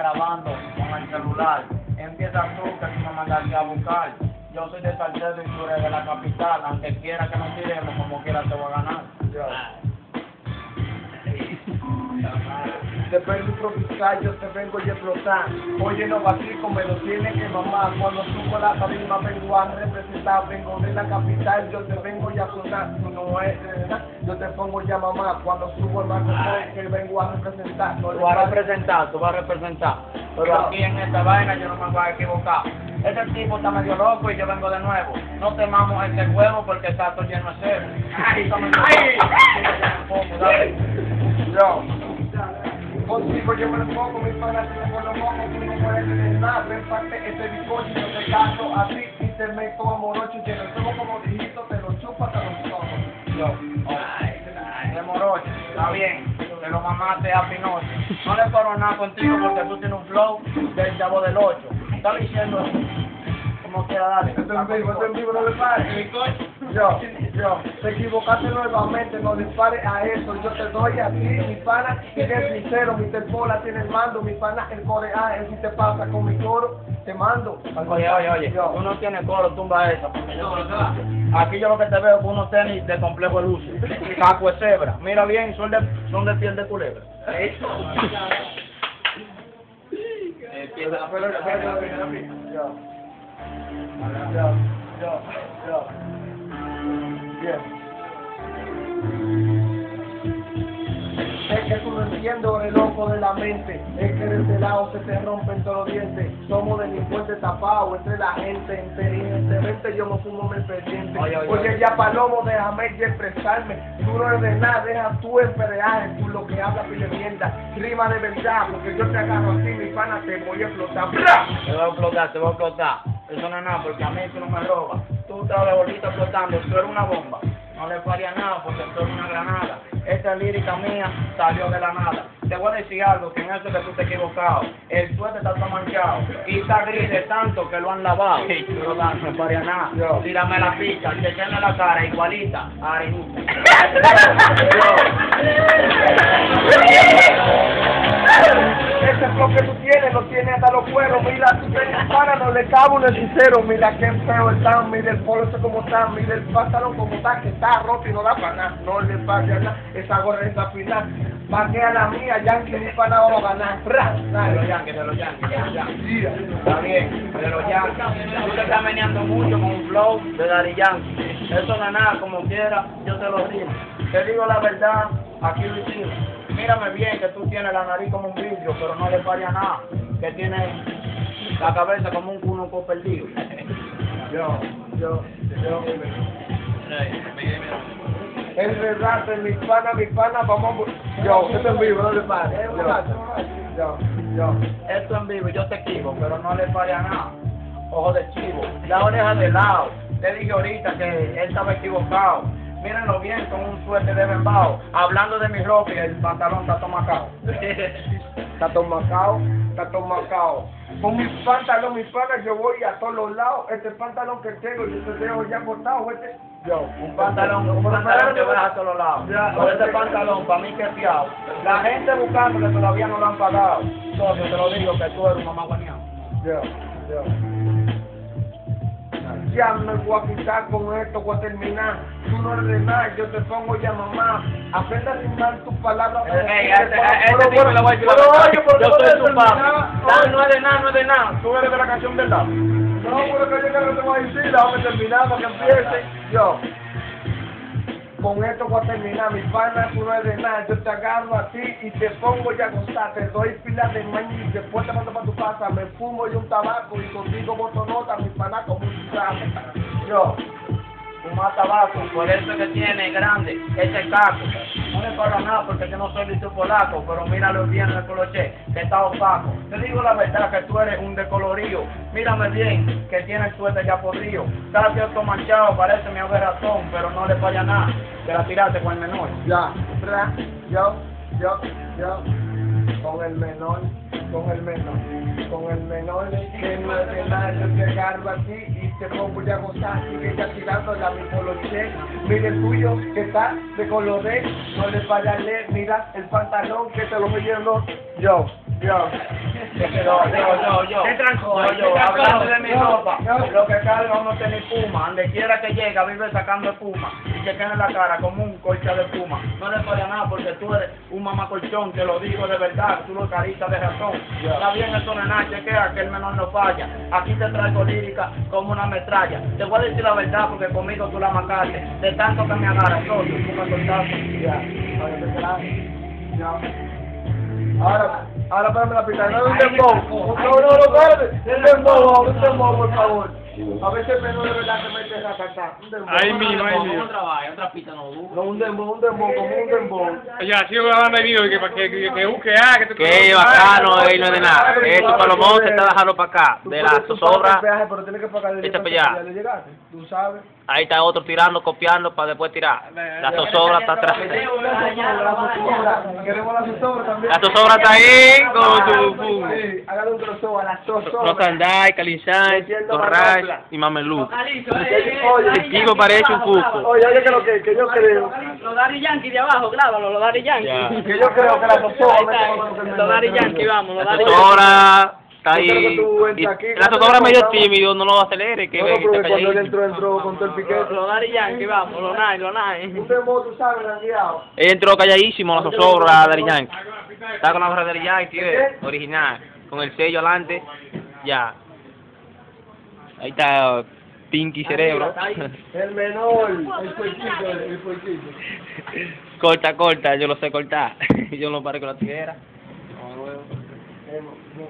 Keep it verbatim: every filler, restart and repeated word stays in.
grabando con el celular. Empieza tú que tú me mandaste a buscar. Yo soy de Salcedo y tú eres de la capital. Aunque quiera que nos tiremos, como quiera te voy a ganar. Yo. Te vengo a improvisar, yo te vengo a explotar. Oye, no vacico, me lo tiene que mamar. Cuando subo la tarima vengo a representar. Vengo de la capital, yo te vengo a explotar. Tú no es verdad, yo te pongo ya mamá. Cuando subo el micrófono que vengo a representar. No Tú vas a representar, tú vas a representar. Pero aquí en esta vaina yo no me voy a equivocar. Este tipo está medio loco y yo vengo de nuevo. No temamos este huevo porque está todo lleno de cebo. ¡Ay! ¡Ay! Yo. Contigo yo me lo pongo, mis panas se me lo pongo, tú no puedes tener nada, ven parte este bizcocho, yo te caso a ti y te meto a morocho y te lo tomo como dijito, te lo chupas, te lo tomo. Yo, ay, de morocho, está bien, te lo mamaste a Pinocho. No le paro nada contigo porque tú tienes un flow del chavo del ocho. Está diciendo como quiera darle. Esto en vivo, esto en vivo, no le pares. Yo, yo, te equivocaste nuevamente, no dispares a eso, yo te doy a ti, mi pana, que es sincero, mi Pola tiene el mando, mi pana, el coreano, si te pasa con mi coro, te mando. Oye, oye, oye, yo. Tú no tienes coro, tumba esa, porque yo aquí yo lo que te veo es unos tenis de complejo de luces, caco de cebra, mira bien, son de, son de piel de culebra. Yo, yo, yo, yo. Bien. Es que tú no entiendes el ojo de la mente, es que de este lado se te rompen todos los dientes, somos delincuentes tapados entre la gente, inteligentemente yo no fumo mi expediente. Oye, oye, oye, ya Palomo, déjame ya expresarme, tú no eres de nada, deja tú en pereaje, tú lo que hablas pide mierda, rima de verdad, porque yo te agarro así, mi pana, te voy a explotar. Te voy a explotar, te voy a explotar. Eso no es nada, porque a mí tú no me robas. Tú estás de bolita explotando, tú eres una bomba. No le faría nada porque tú eres una granada. Esta lírica mía salió de la nada. Te voy a decir algo, que en eso que tú te has equivocado. El suéter está todo manchado y está gris de tanto que lo han lavado. No da, no faría nada. Yo. Tírame la pizza, chequenme la cara igualita a Arenita. Ese flow que tú tienes, lo tienes hasta los cueros, mira, tú tienes para, no le cabe un hechicero, mira qué feo está, mira el polo ese como está, mira el pantalón como está, que está roto y no da para nada, no le pasa nada, esa gorra está final, maquea la mía, Yankee, ni para nada vamos a ganar, ¡ra! De los Yankees, de los Yankees, de los Yankees. Está bien, de los Yankees. Tú te estás meneando mucho con un flow de Daddy Yankee. Eso no es nada, como quiera, yo te lo digo. Te digo la verdad, aquí lo hicimos. Mírame bien, que tú tienes la nariz como un vidrio, pero no le falla nada. Que tienes la cabeza como un cunuco perdido. Yo, yo, yo. El relato, mi pana, mi pana, vamos a... Yo, esto es vivo, no le pares. Yo, yo. Esto en vivo, yo te equivoco, pero no le falla nada. Ojo de chivo, la oreja de lado. Te dije ahorita que él estaba equivocado. Mírenlo bien con un suéter de bembao. Hablando de mi ropa y el pantalón está tomacao. Está tomacao, está tomacao. Con mi pantalón, mi pana, yo voy a todos los lados. Este pantalón que tengo, yo te dejo ya cortado, este. Yo, un pantalón, un pantalón que vas a todos lados. Con este pantalón, para mí que es fiado. La gente buscando que todavía no lo han pagado. Socio, te lo digo que tú eres un mamá guañado. Yo, yo. Ya me voy a quitar con esto, voy a terminar. Tú no eres de nada, yo te pongo ya mamá. Aprenda a rimar tus palabras. Ey, a este, a este tipo le voy a decir la verdad. Yo soy tu papá. No es de nada, no es de nada. Tú eres de la canción verdad. No, pero que yo no te voy a decir, la vamos a terminar para que empiece. Yo, con esto voy a terminar, mi pana, tú no eres de nada, yo te agarro a ti y te pongo ya a gozar, te doy pila de mañana y después te mando para tu casa, me fumo yo un tabaco y contigo boto nota, mi pana, como un trapo. Yo, fumar tabaco, por eso que tiene grande ese caco. No le paga nada porque yo no soy listo polaco, pero míralo bien el coloche, que está opaco. Te digo la verdad que tú eres un decolorío. Mírame bien, que tiene el suéter ya podrido. Está cierto manchado, parece mi razón, pero no le falla nada. Que la tiraste con el menor. Ya, ra, yo, yo, yo, con el menor, con el menor, con el menor, que no es de nada, yo te agarro a ti y te pongo ya a gozar, sigue ya tirando la mi poloche, mira el tuyo que está de colores, no le fallarle, mira el pantalón que te lo voy a yo. Yo. Yo, yo, yo, yo. ¿Qué trancó? Yo, yo, ¿Qué trancó? hablando de mi Yo, ropa, yo. lo que cae vamos a tener puma, donde quiera que llega vive sacando espuma y se queda en la cara como un colcha de espuma. No le falla nada porque tú eres un mamacolchón, te lo digo de verdad, tú lo carita de razón. Ya. Está bien eso no es nada, chequea que el menor no falla. Aquí te traigo lírica como una metralla. Te voy a decir la verdad porque conmigo tú la mataste. De tanto que me agarras, soy tú me cortaste. Ya. Ahora te quedas. Ya. Ahora, ahora espérame la pista. No es un dembow. No, no, no, espérate. Un dembow, un dembow, por favor. A veces el menor de verdad se mete a cantar. Un dembow. Ay, mío, ay, mío. Otra pista no dudo. No, un dembow, un dembow, como un dembow. Ya, sigo grabando el video que para que que que busque ah, que tú Que bacano, ey, no es de nada. Esto Salomón se está dejando para acá. Tú De puedes- la tú zozobra, pagas el peaje, pero tienes que pagar el Echa directo para allá. ya le llegaste. Tú sabes. ahí está otro tirando, copiando para después tirar. La zozobra está atrás. La zozobra. Queremos la zozobra también. La zozobra está ahí con tu pum. Sí, hágale un crossover a la zozobra. Rosandai, Calinchan, Torrash y Mamelú. Oye, Kiko parece un cuco. Oye, oye, que lo que, que yo creo, Los Daddy Yankee de abajo, grábalo, los Daddy Yankee. Ya. que yo creo que la zozobra Ahí mete está, con lo que los Daddy Yankee, vamos, los La Daddy Yankee. zozobra está Yo creo ahí. que tú Y entras aquí, la zozobra no, medio no, tímido, no lo acelere, que no, ve no, que porque está cuando él calladito. entró, entró con todo el piquete. Los Daddy Yankee, vamos, los Nine, los Nine. Un temor, tú sabes, rangueado. Él entró calladísimo, la zozobra de Yankee. Está con la barra de Yankee, ¿ves? Original. Con el sello adelante. Ya. Ahí está Pinky Cerebro. El menor, el puerquito, el puerquito. Corta, corta, yo lo sé cortar. Yo no paro con la tijera. Hemos-